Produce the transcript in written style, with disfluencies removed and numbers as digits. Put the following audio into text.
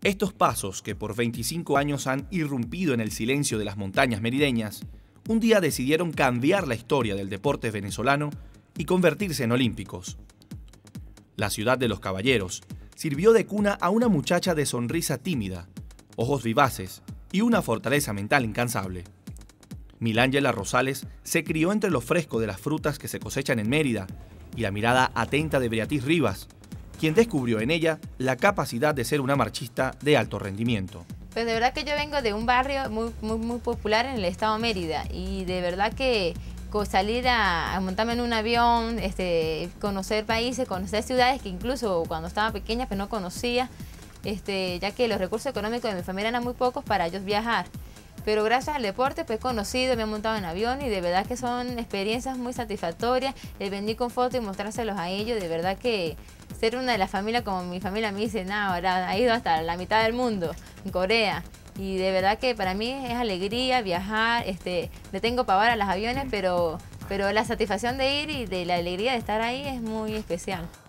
Estos pasos que por 25 años han irrumpido en el silencio de las montañas merideñas, un día decidieron cambiar la historia del deporte venezolano y convertirse en olímpicos. La ciudad de los caballeros sirvió de cuna a una muchacha de sonrisa tímida, ojos vivaces y una fortaleza mental incansable. Milángela Rosales se crió entre lo fresco de las frutas que se cosechan en Mérida y la mirada atenta de Beatriz Rivas, quien descubrió en ella la capacidad de ser una marchista de alto rendimiento. Pues de verdad que yo vengo de un barrio muy popular en el estado de Mérida y de verdad que salir a montarme en un avión, conocer países, conocer ciudades que incluso cuando estaba pequeña pues no conocía, ya que los recursos económicos de mi familia eran muy pocos para ellos viajar. Pero gracias al deporte pues he conocido, me he montado en avión y de verdad que son experiencias muy satisfactorias. El venir con fotos y mostrárselos a ellos, de verdad que ser una de las familias como mi familia me dice, no, ahora ha ido hasta la mitad del mundo, en Corea. Y de verdad que para mí es alegría viajar, le tengo pavor a los aviones, pero la satisfacción de ir y de la alegría de estar ahí es muy especial.